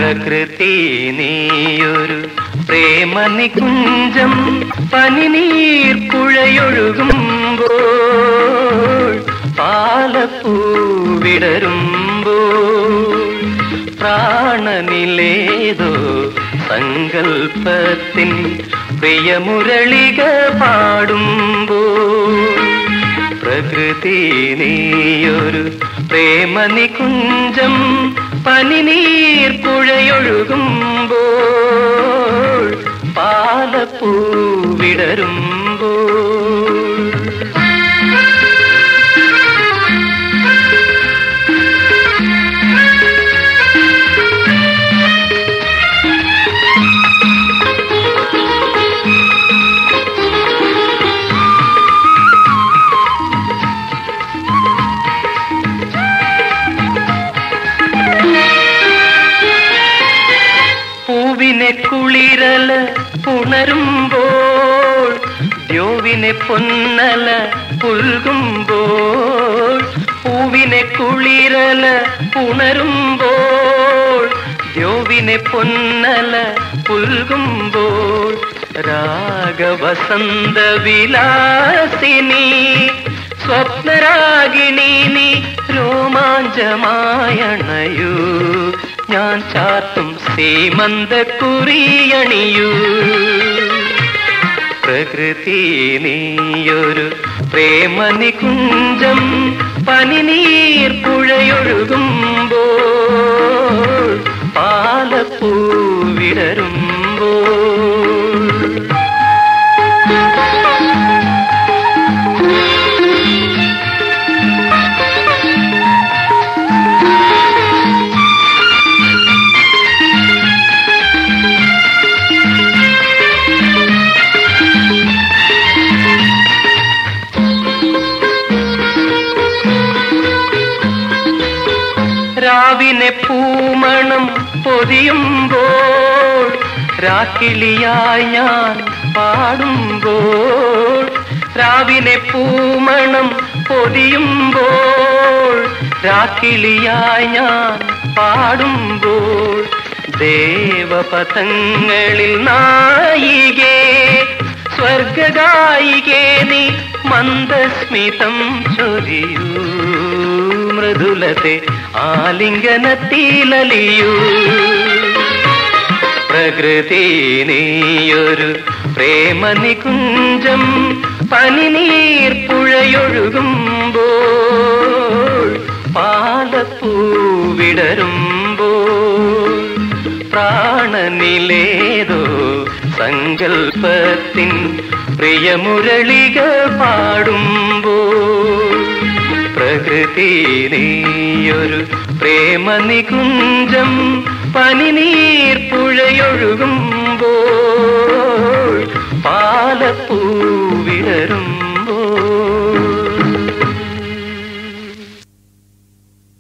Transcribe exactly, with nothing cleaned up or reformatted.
പ്രകൃതി നീയൊരു പ്രേമനികുഞ്ചം പനിനീർ പുഴയൊഴുകുമ്പോൾ പാലപ്പൂ വിടരുമ്പോൾ പ്രാണനിലേതോ സങ്കൽപ്പത്തിൻ പ്രിയമുരളിക പാടുമ്പോൾ പ്രകൃതി നീയൊരു പ്രേമനികുഞ്ചം പനിനീർ പുഴയൊഴുകുമ്പോൾ പാലപ്പൂ വിടരുമ്പോൾ പൂവിനെ കുളിരല പുണരുമ്പോൾ ദ്യോവിനെ പൊന്നല പുൽകുമ്പോൾ പൂവിനെ കുളിരല പുണരുമ്പോൾ ദ്യോവിനെ പൊന്നല പുൽകുമ്പോൾ രാഗവസന്ത വിലാസിനി സ്വപ്നരാഗിണി നീ രോമാഞ്ചമായണയൂ ഞാൻ ചാർത്തും സീമന്തക്കുറിയണിയൂ പ്രകൃതി നീയൊരു പ്രേമനികുഞ്ചം പനിനീർ പുഴയൊഴുകുമ്പോൾ പാലപ്പൂ വിടരുമ്പോൾ രാവിനെ പൂമണം പൊതിയുമ്പോൾ രാക്കിളിയായി ഞാൻ പാടുമ്പോൾ രാവിനെ പൂമണം പൊതിയുമ്പോൾ രാക്കിളിയായി ഞാൻ പാടുമ്പോൾ ദേവപഥങ്ങളിൽ നായികേ സ്വർഗഗായികേ നീ മന്ദസ്മിതം ചൊരിയൂ മൃദുലത്തെ ആലിംഗനത്തിലലിയൂ പ്രകൃതി നീയൊരു പ്രേമനികുഞ്ചം പനിനീർ പുഴയൊഴുകുമ്പോൾ പാലപ്പൂ വിടരുമ്പോൾ പ്രാണനിലേതോ സങ്കൽപ്പത്തിൻ പ്രിയമുരളിക പാടുമ്പോൾ പ്രകൃതി നീയൊരു പ്രേമനികുഞ്ചം പനിനീർ പുഴയൊഴുകുമ്പോൾ പാലപ്പൂ വിടരുമ്പോൾ